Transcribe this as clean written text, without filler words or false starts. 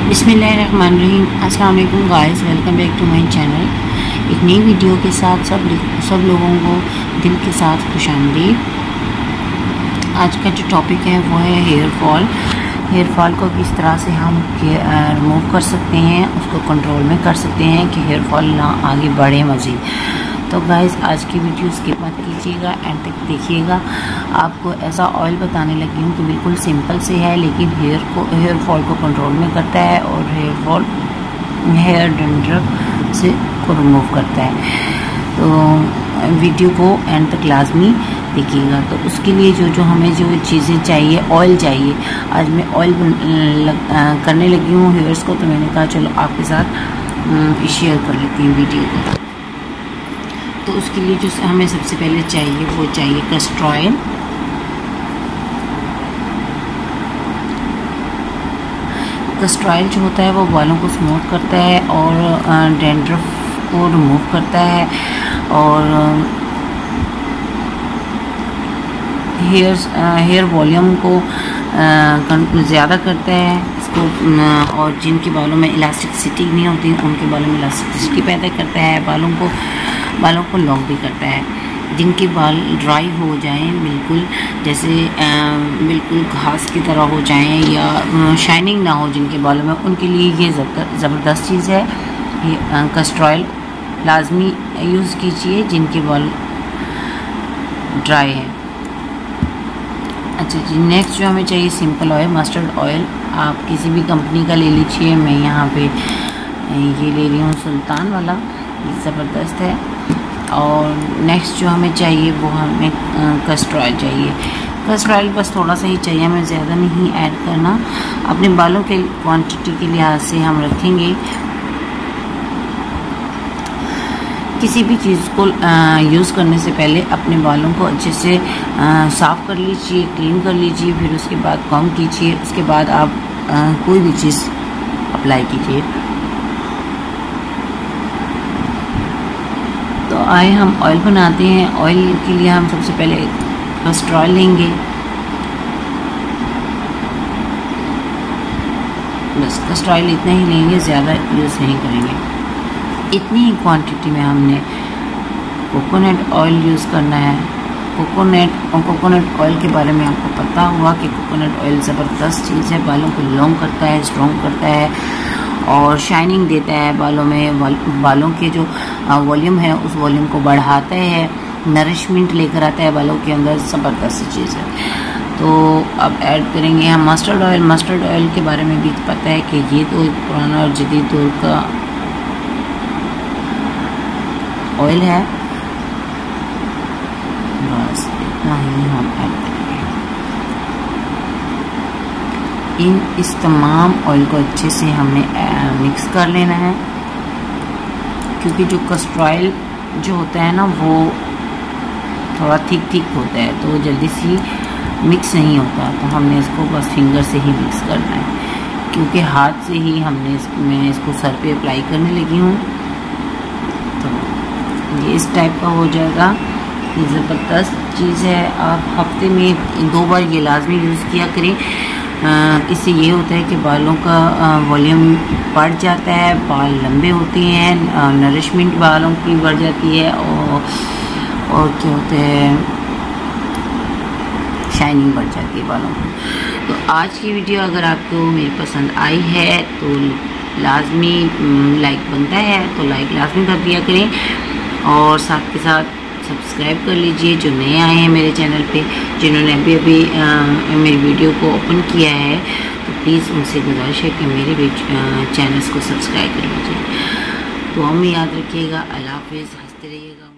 बिस्मिल्लाहिर्रहमानिर्रहीम। अस्सलाम वालेकुम guys, welcome back to my channel. एक नई वीडियो के साथ सब लोगों को दिल के साथ खुशामदीद। आज का जो टॉपिक है वो है हेयर फॉल को किस तरह से हम रिमूव कर सकते हैं, उसको कंट्रोल में कर सकते हैं कि हेयर फॉल ना आगे बढ़े मज़ीद। तो गाइस आज की वीडियो स्किप मत कीजिएगा, एंड तक देखिएगा। आपको ऐसा ऑयल बताने लगी हूँ कि बिल्कुल सिंपल से है, लेकिन हेयर फॉल को कंट्रोल में करता है और हेयर डैंड्रफ से को रिमूव करता है। तो वीडियो को एंड तक लाजमी देखिएगा। तो उसके लिए जो हमें जो चीज़ें चाहिए, ऑयल चाहिए। आज मैं ऑयल करने लगी हूँ हेयर्स को, तो मैंने कहा चलो आपके साथ शेयर कर लेती हूँ वीडियो को। तो उसके लिए जो हमें सबसे पहले चाहिए वो चाहिए कैस्टर ऑयल। कैस्टर ऑयल जो होता है वो बालों को स्मूथ करता है और डैंड्रफ को रिमूव करता है और हेयर वॉल्यूम को ज़्यादा करता है इसको, और जिनके बालों में इलास्टिसिटी नहीं होती उनके बालों में इलास्टिसिटी पैदा करता है। बालों को लॉन्ग भी करता है। जिनके बाल ड्राई हो जाएं, बिल्कुल जैसे बिल्कुल घास की तरह हो जाएं या शाइनिंग ना हो जिनके बालों में, उनके लिए ये ज़बरदस्त चीज़ है। ये कैस्टर ऑयल लाजमी यूज़ कीजिए जिनके बाल ड्राई हैं। अच्छा जी, नेक्स्ट जो हमें चाहिए सिंपल ऑयल, मस्टर्ड ऑयल। आप किसी भी कंपनी का ले लीजिए। मैं यहाँ पे ये ले रही हूँ सुल्तान वाला, ये ज़बरदस्त है। और नेक्स्ट जो हमें चाहिए वो हमें कैस्टर ऑयल चाहिए। कैस्टर ऑयल बस थोड़ा सा ही चाहिए, हमें ज़्यादा नहीं ऐड करना। अपने बालों के क्वांटिटी के लिहाज से हम रखेंगे। किसी भी चीज़ को यूज़ करने से पहले अपने बालों को अच्छे से साफ़ कर लीजिए, क्लीन कर लीजिए, फिर उसके बाद कॉम्ब कीजिए। उसके बाद आप कोई भी चीज़ अप्लाई कीजिए। तो आए हम ऑयल बनाते हैं। ऑयल के लिए हम सबसे पहले कैस्टर ऑयल लेंगे। बस कैस्टर ऑयल इतना ही लेंगे, ज़्यादा यूज़ नहीं करेंगे। इतनी ही क्वांटिटी में हमने कोकोनट ऑयल यूज़ करना है। कोकोनट ऑयल के बारे में आपको पता हुआ कि कोकोनट ऑयल ज़बरदस्त चीज़ है, बालों को लॉन्ग करता है, स्ट्रॉन्ग करता है और शाइनिंग देता है बालों में। बालों के जो वॉल्यूम है उस वॉल्यूम को बढ़ाता है, नरिशमेंट लेकर आता है बालों के अंदर। ज़बरदस्त चीज़ है। तो अब ऐड करेंगे हम मस्टर्ड ऑयल। मस्टर्ड ऑयल के बारे में भी पता है कि ये तो एक पुराना और जदीद दौर का ऑयल है। बस इतना ही हम ऐड करेंगे। इस तमाम ऑयल को अच्छे से हमने मिक्स कर लेना है, क्योंकि जो कैस्टर ऑयल जो होता है ना वो थोड़ा थिक होता है, तो जल्दी सी मिक्स नहीं होता। तो हमने इसको बस फिंगर से ही मिक्स करना है, क्योंकि हाथ से ही मैं इसको सर पे अप्लाई करने लगी हूँ। तो ये इस टाइप का हो जाएगा। ये ज़बरदस्त चीज़ है। आप हफ्ते में 2 बार ये लाजमी यूज़ किया करें। इससे ये होता है कि बालों का वॉल्यूम बढ़ जाता है, बाल लंबे होते हैं, नरिशमेंट बालों की बढ़ जाती है और क्या होता है, शाइनिंग बढ़ जाती है बालों की। तो आज की वीडियो अगर आपको मेरी पसंद आई है तो लाजमी लाइक बनता है, तो लाइक लाजमी कर दिया करें और साथ के साथ सब्सक्राइब कर लीजिए जो नए आए हैं मेरे चैनल पे। जिन्होंने अभी मेरी वीडियो को ओपन किया है तो प्लीज़ उनसे गुजारिश है कि मेरे भी चैनल्स को सब्सक्राइब कर लीजिए। तो हमें याद रखिएगा। अल्लाह हाफ़िज़। हंसते रहिएगा।